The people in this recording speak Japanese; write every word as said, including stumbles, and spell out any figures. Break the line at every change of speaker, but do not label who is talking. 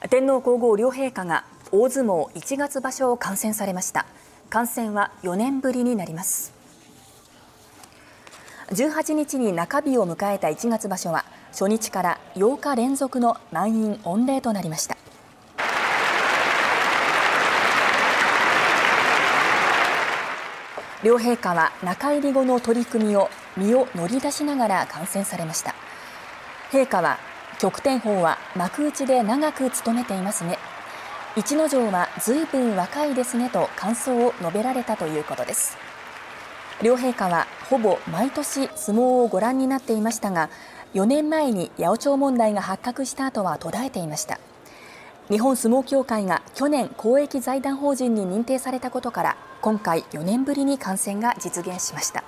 天皇皇后両陛下が大相撲いちがつ場所を観戦されました。観戦はよねんぶりになります。じゅうはちにちに中日を迎えたいちがつ場所は初日からようか連続の満員御礼となりました。両陛下は中入り後の取り組みを身を乗り出しながら観戦されました。陛下は、旭天鵬は幕内で長く務めていますね。逸ノ城はずいぶん若いですねと感想を述べられたということです。両陛下はほぼ毎年相撲をご覧になっていましたが、よねんまえに八百長問題が発覚した後は途絶えていました。日本相撲協会が去年公益財団法人に認定されたことから、今回よねんぶりに観戦が実現しました。